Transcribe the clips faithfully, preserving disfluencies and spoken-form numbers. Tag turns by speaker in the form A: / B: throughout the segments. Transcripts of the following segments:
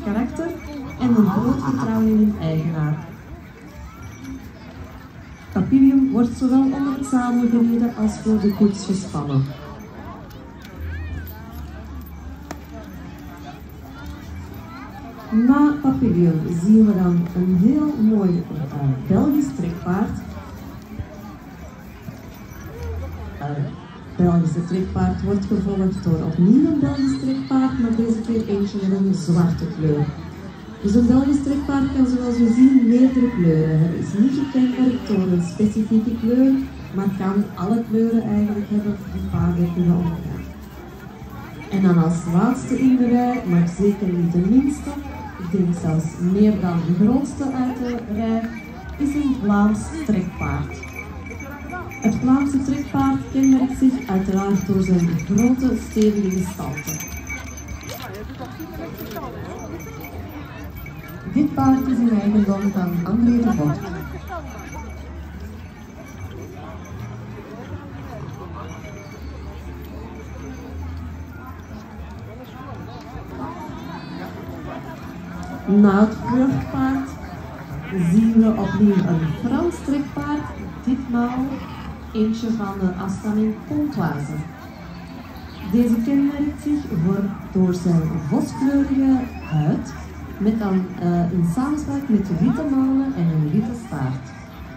A: karakter en een groot vertrouwen in hun eigenaar. Papillion wordt zowel onder het zadel gereden als voor de koets gespannen. Na Papillion zien we dan een heel mooi uh, Belgisch trekpaard. Uh, Belgische trekpaard wordt gevolgd door opnieuw een Belgisch trekpaard, maar deze keer eentje met een zwarte kleur. Dus een Belgisch trekpaard kan zoals we zien meerdere kleuren hebben. Het is niet gekenmerkt door een specifieke kleur, maar kan alle kleuren eigenlijk hebben die paarden kunnen ondergaan. En dan als laatste in de rij, maar zeker niet de minste, ik denk zelfs meer dan de grootste uit de rij, is een Vlaams trekpaard. Het Vlaamse trekpaard kenmerkt zich uiteraard door zijn grote, stevige gestalte. Dit paard is in eigendom van André de Vogt. Na het vluchtpaard zien we opnieuw een Frans trekpaard, ditmaal eentje van de afstamming Pontoise. Deze kenmerkt zich voor, door zijn voskleurige huid, met dan uh, in samenspraak met witte manen en een witte staart.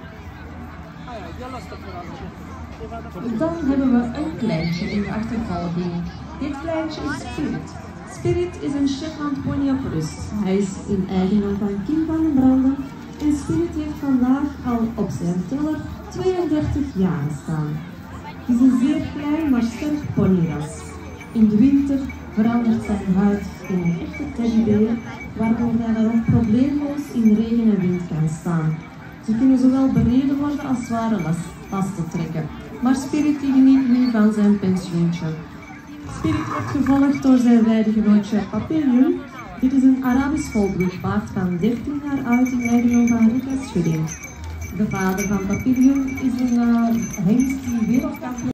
A: Dan hebben we een kleintje in de achtervolging. Dit kleintje is Spirit. Spirit is een Shetland pony op rust. Hij is in eigendom van Kim van den Branden en Spirit heeft vandaag al op zijn teller tweeëndertig jaar staan. Het is een zeer klein maar sterk ponyras. In de winter verandert zijn huid in een echte teddybeer, waardoor hij daarop probleemloos in regen en wind kan staan. Ze kunnen zowel bereden worden als zware last, lasten trekken. Maar Spirit die geniet nu van zijn pensioentje. Spirit wordt gevolgd door zijn weidegenootje Papillion. Dit is een Arabisch volbloedpaard van dertien jaar oud in eigendom van Rika Schudding. De vader van Papillion is een uh, hengst die wereldkampioen